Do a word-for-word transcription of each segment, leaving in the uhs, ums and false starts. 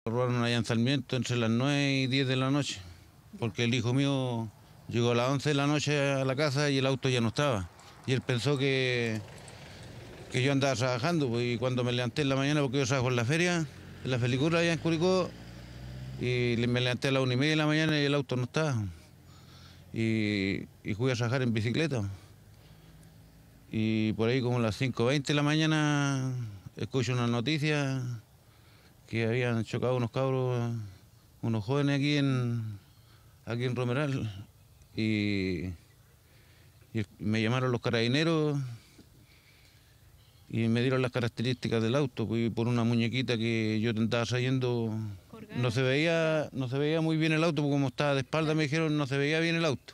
Lo robaron allá en Sarmiento entre las nueve y diez de la noche, porque el hijo mío llegó a las once de la noche a la casa y el auto ya no estaba. Y él pensó que, que yo andaba trabajando, pues, y cuando me levanté en la mañana, porque yo trabajo en la feria, en la felicura allá en Curicó, y me levanté a las una y media de la mañana y el auto no estaba. Y, y fui a trabajar en bicicleta. Y por ahí como a las cinco veinte de la mañana escucho una noticia que habían chocado unos cabros, unos jóvenes aquí en, aquí en Romeral. Y, y me llamaron los carabineros y me dieron las características del auto, pues, por una muñequita que yo te estaba trayendo. No se veía, no se veía muy bien el auto, porque como estaba de espalda me dijeron no se veía bien el auto.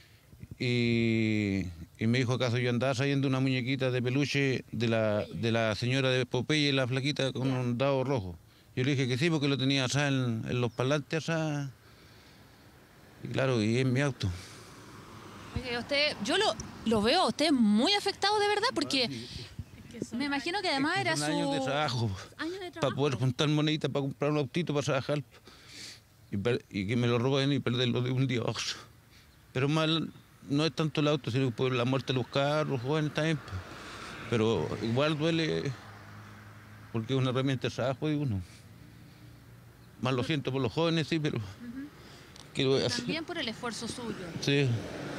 Y, y me dijo acaso yo andaba trayendo una muñequita de peluche de la, de la señora de Popeye, la flaquita con un dado rojo. Yo le dije que sí, porque lo tenía atrás en, en los parlantes atrás. Y claro, y es mi auto. Oye, usted, yo lo, lo veo a usted muy afectado de verdad, porque me imagino que además Es que era son su... años de trabajo, años de para trabajo. poder juntar moneditas para comprar un autito para trabajar. Y, per- y que me lo roben y perderlo de un día a otro. Pero mal no es tanto el auto, sino por la muerte de los carros, jóvenes también. Pues. Pero igual duele, porque es una herramienta de trabajo de uno. Más lo siento por los jóvenes, sí, pero ¿qué lo voy a hacer? También por el esfuerzo suyo. Sí.